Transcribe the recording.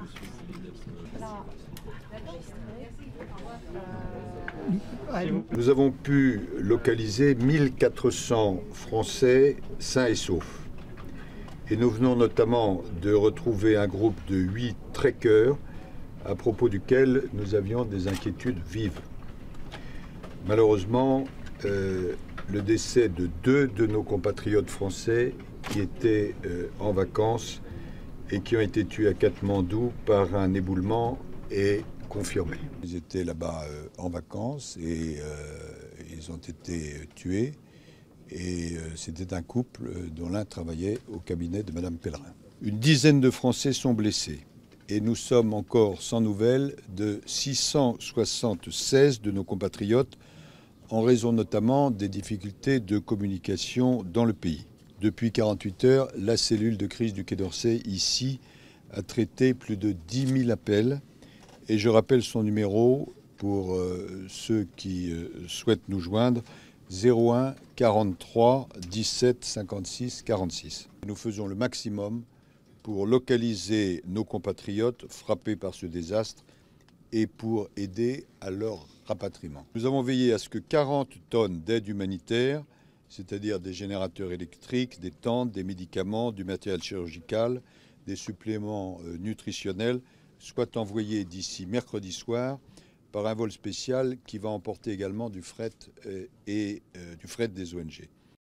Nous avons pu localiser 1400 Français sains et saufs. Et nous venons notamment de retrouver un groupe de 8 trekkers à propos duquel nous avions des inquiétudes vives. Malheureusement, le décès de 2 de nos compatriotes français qui étaient en vacances et qui ont été tués à Katmandou par un éboulement est confirmé. Ils étaient là-bas en vacances et ils ont été tués. Et c'était un couple dont l'un travaillait au cabinet de Madame Pellerin. Une dizaine de Français sont blessés et nous sommes encore sans nouvelles de 676 de nos compatriotes en raison notamment des difficultés de communication dans le pays. Depuis 48 heures, la cellule de crise du Quai d'Orsay ici a traité plus de 10 000 appels et je rappelle son numéro pour ceux qui souhaitent nous joindre. 01 43 17 56 46. Nous faisons le maximum pour localiser nos compatriotes frappés par ce désastre et pour aider à leur rapatriement. Nous avons veillé à ce que 40 tonnes d'aide humanitaire, c'est-à-dire des générateurs électriques, des tentes, des médicaments, du matériel chirurgical, des suppléments nutritionnels, soient envoyés d'ici mercredi soir par un vol spécial qui va emporter également du fret et du fret des ONG.